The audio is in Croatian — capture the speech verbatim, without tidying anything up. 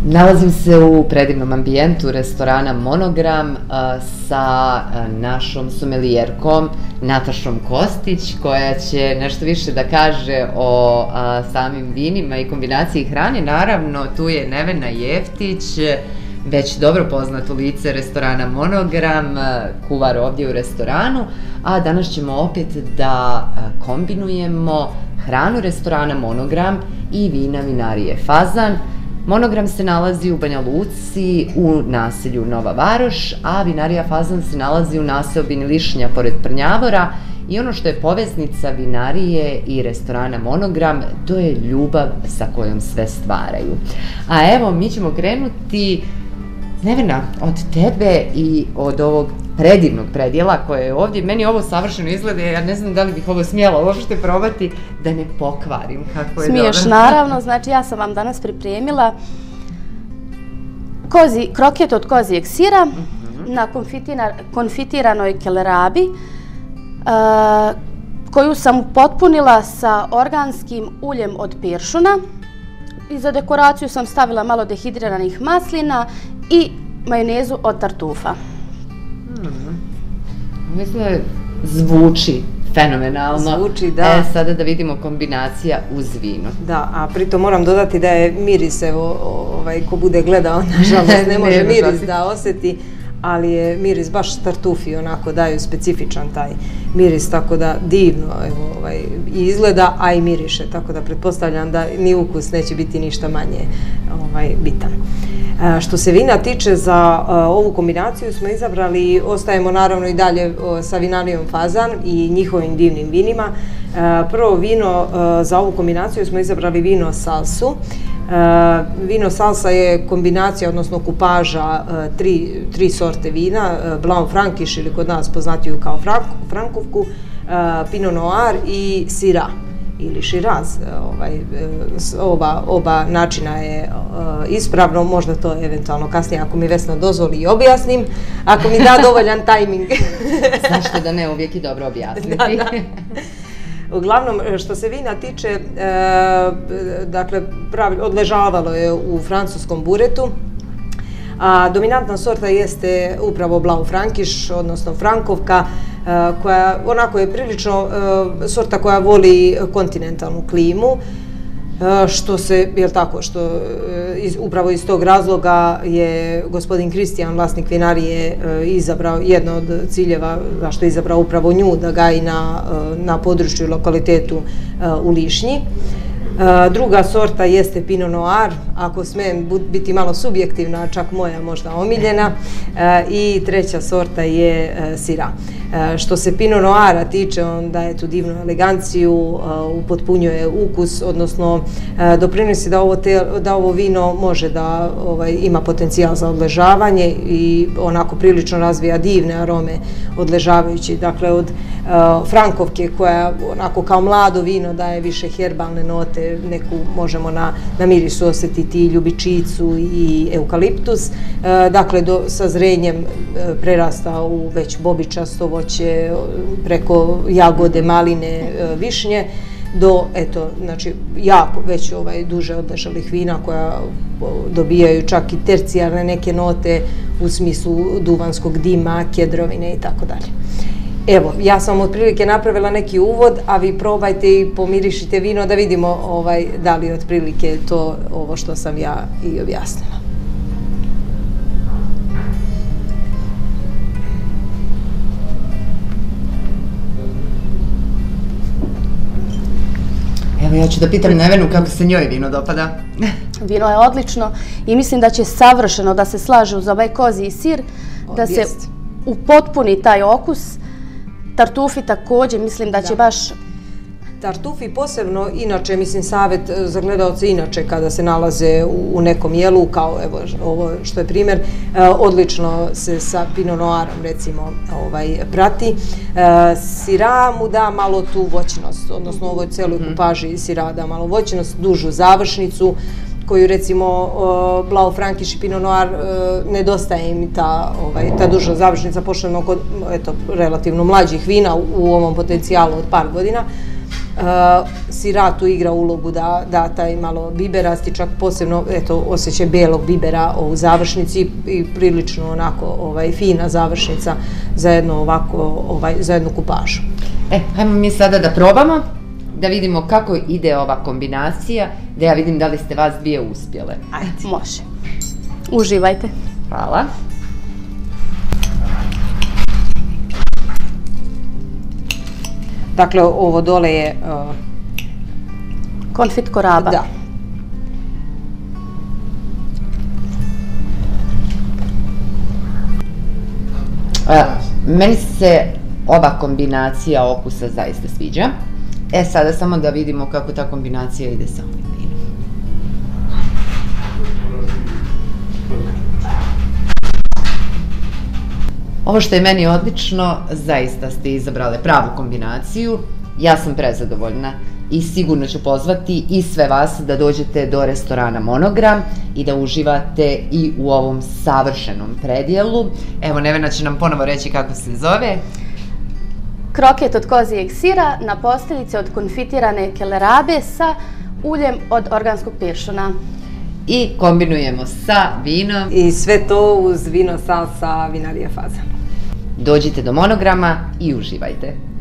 Nalazim se u predivnom ambijentu restorana Monogram sa našom somelijerkom Natašom Kostić, koja će nešto više da kaže o samim vinima i kombinaciji hrane. Naravno, tu je Nevena Jeftić, već dobro poznato lice restorana Monogram, kuvar ovdje u restoranu, a danas ćemo opet da kombinujemo hranu restorana Monogram i vina vinarije Fazan. Monogram se nalazi u Banja Luci u naselju Nova Varoš, a vinarija Fazan se nalazi u naseobini Lišnja pored Prnjavora, i ono što je poveznica vinarije i restorana Monogram, to je ljubav sa kojom sve stvaraju. A evo, mi ćemo krenuti, Nevena, od tebe i od ovog predivnog predjela koje je ovdje. Meni ovo savršeno izgleda, ja ne znam da li bih ovo smjela uopšte probati da ne pokvarim kako je dobro. Smiješ, naravno. Znači, ja sam vam danas pripremila kroket od kozijeg sira na konfitiranoj kelerabi, koju sam upotpunila sa organskim uljem od peršuna. I za dekoraciju sam stavila malo dehidriranih maslina i majonezu od tartufa. Mislim da zvuči fenomenalno. Zvuči, da. E, sada da vidimo kombinacija uz vino. Da, a pritom moram dodati da je miris, evo, ko bude gledao, nažalost, ne može miris da osjeti, ali je miris baš tartufi, onako daju specifičan taj miris, tako da divno i izgleda, a i miriše, tako da pretpostavljam da ni ukus neće biti ništa manje bitan. Što se vina tiče, za ovu kombinaciju smo izabrali, ostajemo naravno i dalje sa vinarijom Fazan i njihovim divnim vinima. Prvo vino za ovu kombinaciju smo izabrali vino Salsu. Vino Salsa je kombinacija, odnosno kupaža tri sorte vina, Blanc Frankiš ili kod nas poznatiju kao Frankovku, Pinot Noir i Syrah ili Shiraz. Oba načina je ispravno, možda to eventualno kasnije, ako mi Vesna dozvoli, i objasnim, ako mi da dovoljan tajming. Zašto da ne, uvijek i dobro objasniti. Uglavnom, što se vina tiče, dakle, odležavalo je u francuskom buretu, a dominantna sorta jeste upravo Blanc Frankiš, odnosno Frankovka, koja onako je prilično sorta koja voli kontinentalnu klimu, što se, jel tako, što upravo iz tog razloga je gospodin Kristijan, vlasnik vinarije, izabrao, jedno od ciljeva zašto je izabrao upravo nju da gaji na području i lokalitetu u Lišnji. Druga sorta jeste Pinot Noir, ako smijem biti malo subjektivna, čak moja možda omiljena, i treća sorta je Syrah. Što se Pinot Noira tiče, on daje tu divnu eleganciju, upotpunjuje ukus, odnosno doprinosi da ovo vino može da ima potencijal za odležavanje i onako prilično razvija divne arome odležavajući. Dakle, od Frankovke koja onako kao mlado vino daje više herbalne note, neku možemo na mirisu osjetiti ljubičicu i eukaliptus. Dakle, sa zrenjem prerasta u već bobičasto voće, preko jagode, maline, višnje, do, eto, znači, jako već duže odležalih vina koja dobijaju čak i tercijarne neke note u smislu duvanskog dima, kedrovine i tako dalje. Evo, ja sam otprilike napravila neki uvod, a vi probajte i pomirišite vino da vidimo da li je otprilike to ovo što sam ja i objasnila. Evo, ja ću da pitam Nevenu kako se njoj vino dopada. Vino je odlično i mislim da će savršeno da se slaže uz ovaj kozji sir, da se upotpuni taj okus. Tartufi također, mislim da će baš... Tartufi posebno, inače, mislim, savjet za gledalce inače kada se nalaze u nekom jelu, kao evo ovo što je primjer, odlično se sa Pinot Noirom, recimo, prati. Syrah mu da malo tu voćnost, odnosno ovoj celoj kupaži Syrah da malo voćnost, dužu završnicu, koju recimo Blanc Frankiš i Pinot Noir nedostaje im ta duža završnica, pošteno kod relativno mlađih vina u ovom potencijalu od par godina. Sira tu igra ulogu da da taj malo biberasti, čak posebno eto osjećaj bijelog bibera u završnici i prilično onako ovaj fina završnica za jedno ovako ovaj za jednu kupažu. E, hajmo mi sada da probamo, da vidimo kako ide ova kombinacija, da ja vidim da li ste vas dvije uspjele. Ajde. Može. Uživajte. Hvala. Dakle, ovo dole je... Uh, konfit koraba. Da. A, meni se ova kombinacija okusa zaista sviđa. E, sada samo da vidimo kako ta kombinacija ide sa ovim vinom. Ovo što je meni odlično, zaista ste izabrale pravu kombinaciju. Ja sam prezadovoljna i sigurno ću pozvati i sve vas da dođete do restorana Monogram i da uživate i u ovom savršenom predjelu. Evo, Nevena će nam ponovo reći kako se zove. Kroket od kozijeg sira na posteljici od konfitirane kelerabe sa uljem od organskog piršuna. I kombinujemo sa vinom. I sve to uz vino salsa vinarija Fazan. Dođite do Monograma i uživajte.